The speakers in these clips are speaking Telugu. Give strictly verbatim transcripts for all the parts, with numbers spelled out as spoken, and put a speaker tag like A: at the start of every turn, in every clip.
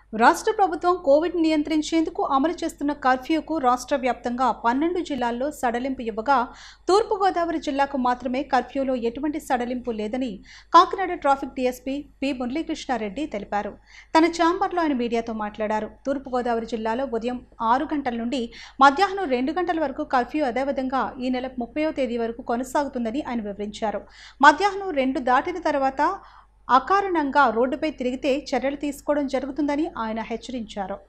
A: రాష్ట్ర ప్రభుత్వం కోవిడ్ నియంత్రించేందుకు అమలు చేస్తున్న కర్ఫ్యూకు రాష్ట్ర వ్యాప్తంగా పన్నెండు జిల్లాల్లో సడలింపు ఇవ్వగా తూర్పుగోదావరి జిల్లాకు మాత్రమే కర్ఫ్యూలో ఎటువంటి సడలింపు లేదని Kakinada traffic DSP P Muralikrishnareddy తెలిపారు. తన ఛాంబర్లో ఆయన మీడియాతో మాట్లాడారు. తూర్పుగోదావరి జిల్లాలో ఉదయం ఆరు గంటల నుండి మధ్యాహ్నం రెండు గంటల వరకు కర్ఫ్యూ అదేవిధంగా ఈ నెల ముప్పైవ తేదీ వరకు కొనసాగుతుందని ఆయన వివరించారు. మధ్యాహ్నం రెండు దాటిన తర్వాత అకారణంగా రోడ్డుపై తిరిగితే చర్యలు తీసుకోవడం జరుగుతుందని ఆయన హెచ్చరించారు.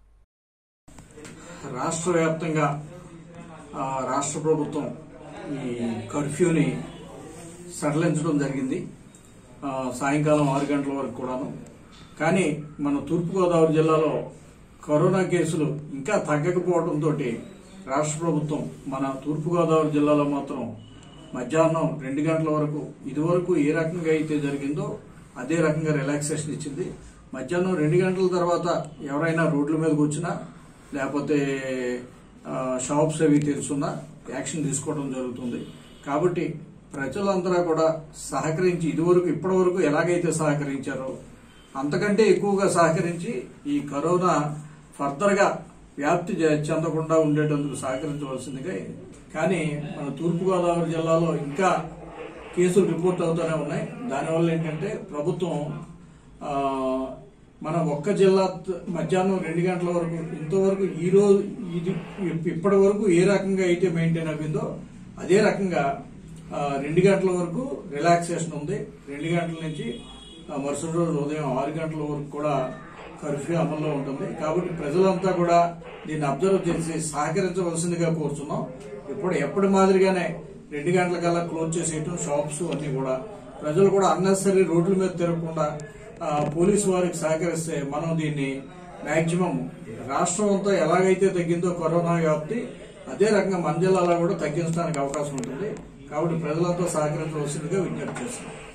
B: రాష్ట్ర వ్యాప్తంగా రాష్ట్ర ప్రభుత్వం ఈ కర్ఫ్యూని సడలించడం జరిగింది. సాయంకాలం ఆరు గంటల వరకు కూడాను. కానీ మన తూర్పుగోదావరి జిల్లాలో కరోనా కేసులు ఇంకా తగ్గకపోవడంతో రాష్ట్ర ప్రభుత్వం మన తూర్పుగోదావరి జిల్లాలో మాత్రం మధ్యాహ్నం రెండు గంటల వరకు ఇదివరకు ఏ రకంగా అయితే జరిగిందో అదే రకంగా రిలాక్సేషన్ ఇచ్చింది. మధ్యాహ్నం రెండు గంటల తర్వాత ఎవరైనా రోడ్ల మీదకి వచ్చినా లేకపోతే షాప్స్ అవి తెరుచున్నా యాక్షన్ తీసుకోవడం జరుగుతుంది. కాబట్టి ప్రజలందరూ కూడా సహకరించి ఇదివరకు ఇప్పటి వరకు ఎలాగైతే సహకరించారో అంతకంటే ఎక్కువగా సహకరించి ఈ కరోనా ఫర్దర్ గా వ్యాప్తి చెందకుండా ఉండేటందుకు సహకరించవలసిందిగా. కానీ మన తూర్పుగోదావరి జిల్లాలో ఇంకా కేసులు రిపోర్ట్ అవుతూనే ఉన్నాయి. దానివల్ల ఏంటంటే ప్రభుత్వం మన ఒక్క జిల్లా మధ్యాహ్నం రెండు గంటల వరకు ఇంతవరకు ఈ రోజు ఇది ఇప్పటి వరకు ఏ రకంగా అయితే మెయింటైన్ అయిందో అదే రకంగా రెండు గంటల వరకు రిలాక్సేషన్ ఉంది. రెండు గంటల నుంచి మరుసటి రోజు ఉదయం ఆరు గంటల వరకు కూడా కర్ఫ్యూ అమల్లో ఉంటుంది. కాబట్టి ప్రజలంతా కూడా దీన్ని అబ్జర్వ్ చేసి సహకరించవలసిందిగా కోరుతున్నాం. ఇప్పుడు ఎప్పటి మాదిరిగానే రెండు గంటల కల్లా క్లోజ్ చేసేయటం షాప్స్ అన్ని కూడా ప్రజలు కూడా అన్నెసరీ రోడ్ల మీద తిరగకుండా పోలీసు వారికి సహకరిస్తే మనం దీన్ని మాక్సిమం రాష్ట్రం అంతా ఎలాగైతే తగ్గిందో కరోనా వ్యాప్తి అదే రకంగా మన జిల్లాలో కూడా తగ్గించడానికి అవకాశం ఉంటుంది. కాబట్టి ప్రజలంతా సహకరించవలసిందిగా విజ్ఞప్తి చేస్తున్నాం.